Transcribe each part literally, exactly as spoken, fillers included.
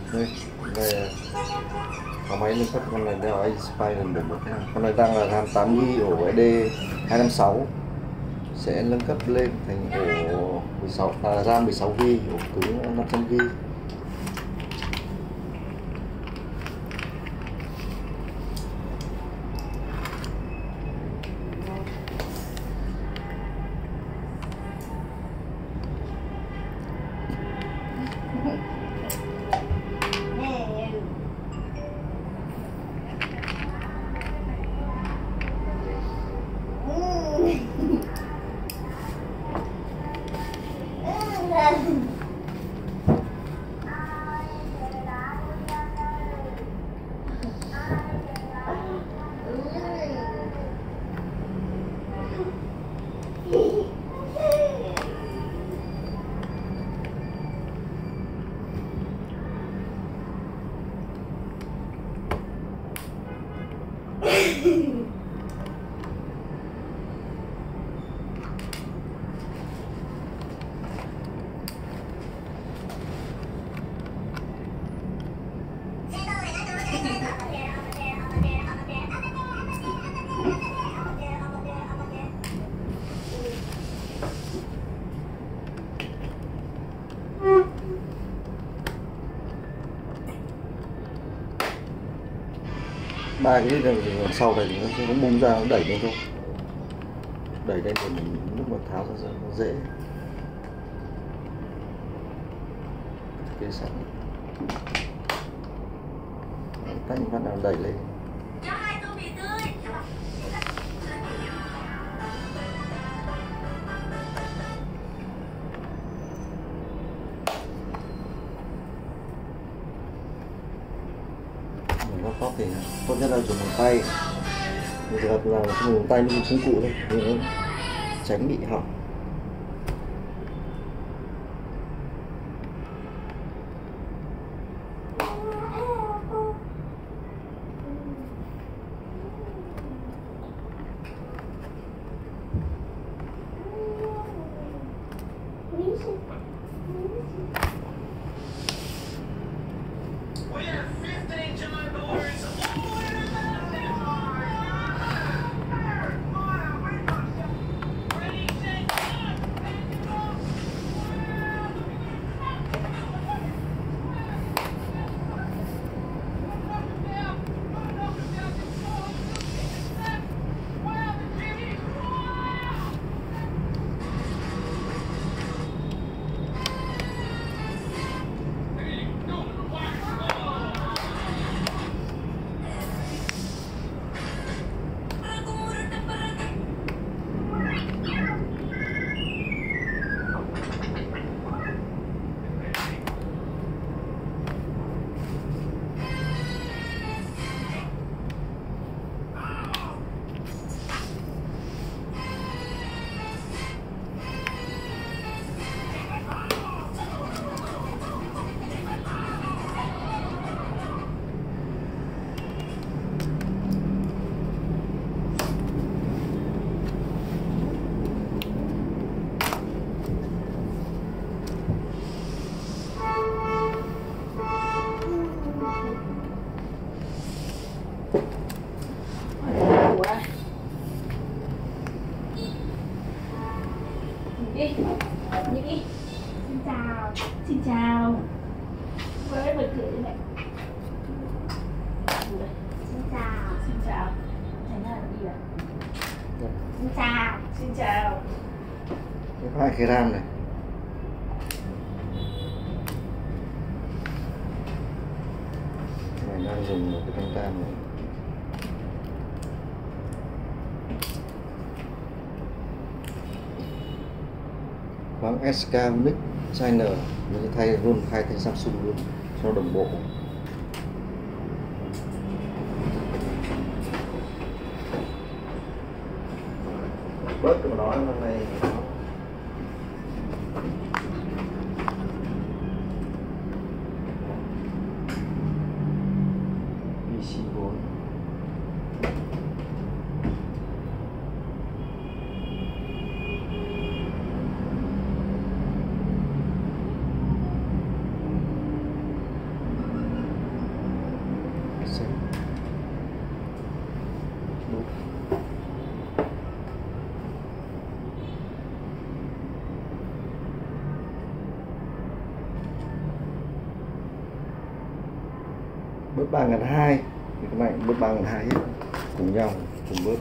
Đây, về có máy nâng cấp con này đeo Inspire một một năm. Con này đang là RAM tám gi bi ổ ét đê hai năm sáu, sẽ nâng cấp lên thành ổ mười sáu, à, RAM mười sáu gi bi, ổ cứng năm trăm gi bi. Ba cái đằng sau này nó nó bung ra, nó đẩy lên thôi, đẩy lên để mình lúc mà tháo ra nó dễ. Cái sẵn cách bắt đầu đẩy lên. Có thì tốt nhất là dùng bằng tay. Bây giờ là không dùng tay như công cụ thôi, tránh bị hỏng. Đi, đi đi. Xin chào, xin chào. Với bật cửa đi mẹ. Xin chào, xin chào. Thế nào đi ạ? Xin chào, xin chào. Có hai cái RAM này. Mình đang dùng một cái thanh tam này. Khoáng ét ca Onyx China, mình thay luôn khai thành Samsung luôn cho đồng bộ. Bớt của nó hôm nay vê xê bốn. bớt ba ngàn hai, cái này bớt ba ngàn hai hết cùng nhau cùng bớt.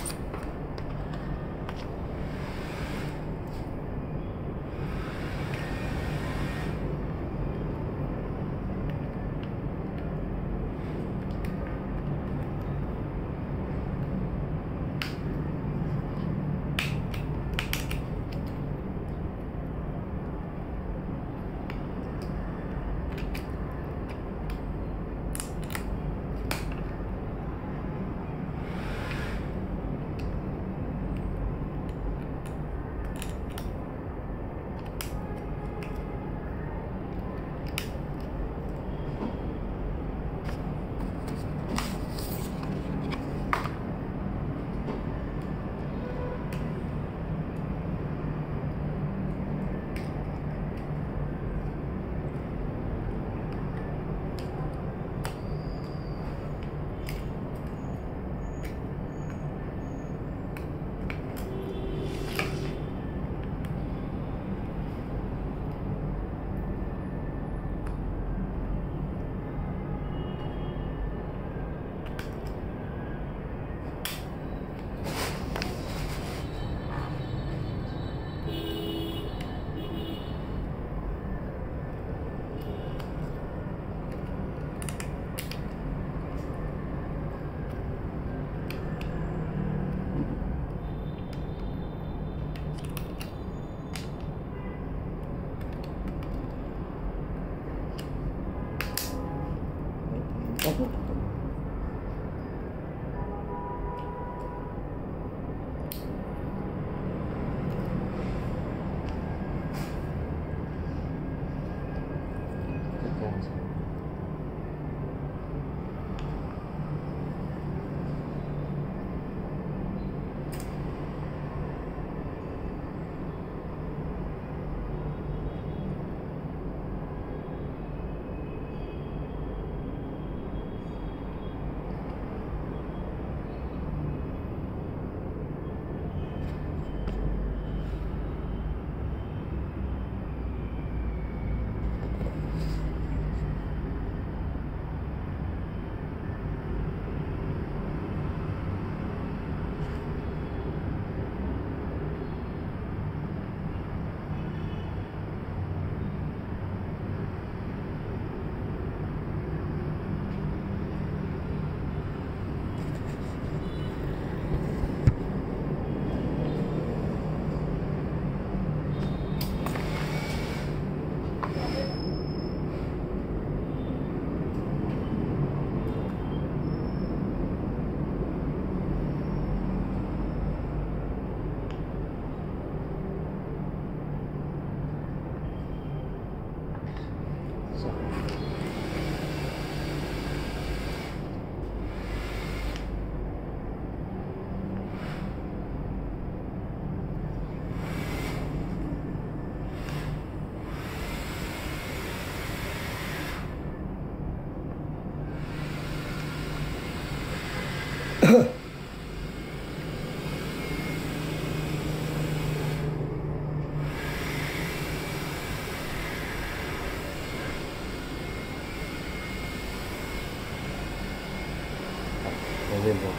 Lên rồi,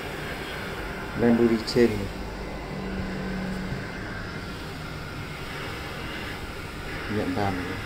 lên đi trên này. Nhận đàn này.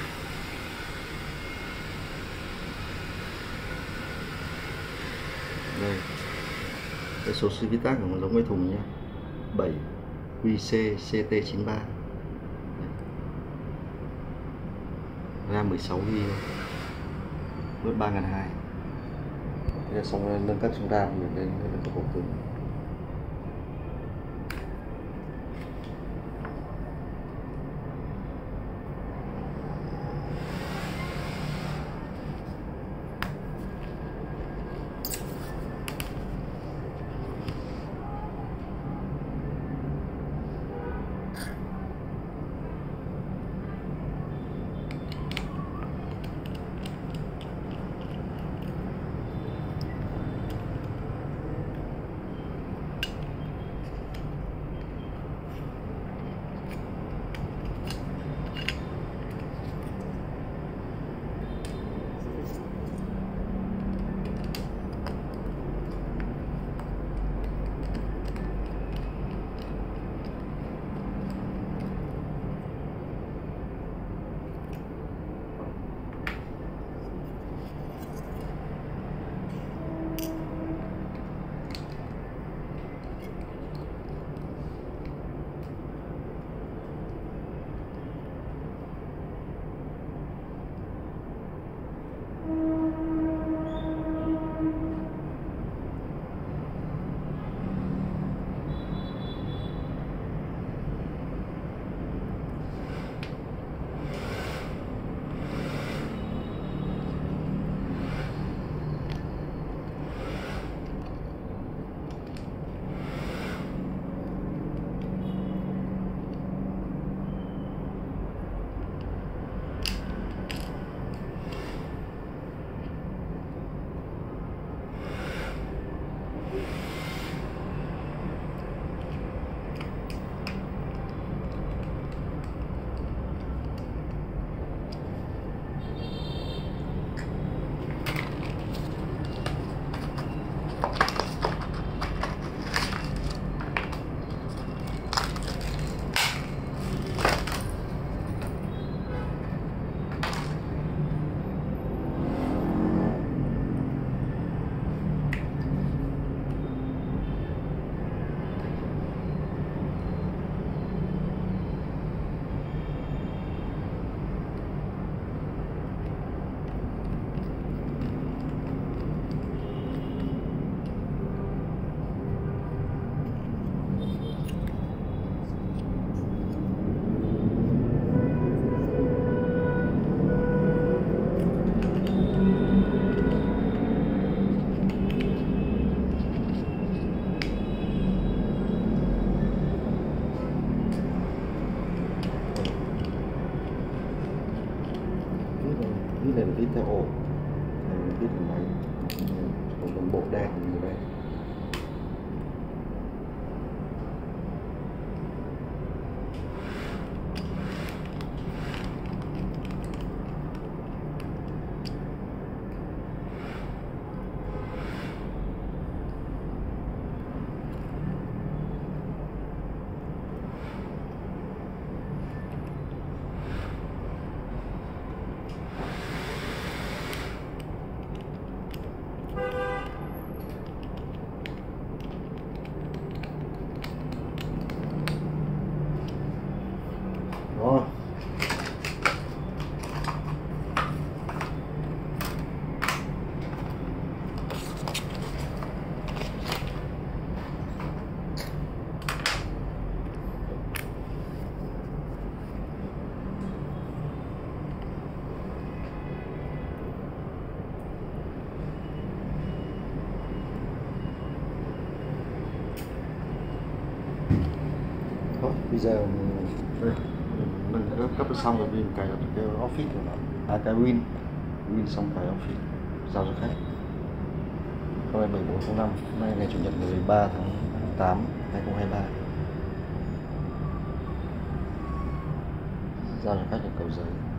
Đây, cái số xê vê tắc của nó giống với thùng nhá, bảy Q C C T chín ba, RAM mười sáu gi bi, bớt ba ngàn hai. Thế là xong rồi nâng cấp xuống RAM mình lên nâng cấp bộ cứng. vít này là vít theo ổ, này là vít là máy, còn đồng bộ đèn như đây. Đó. Thôi, bây giờ đây, mình đã cấp được xong rồi, mình cài đặt cái office của nó, à cái win win xong cài office giao cho khách. Hôm nay bảy bốn không năm, hôm nay ngày chủ nhật mười ba tháng tám hai không hai ba, giao cho khách ở Cầu Giấy.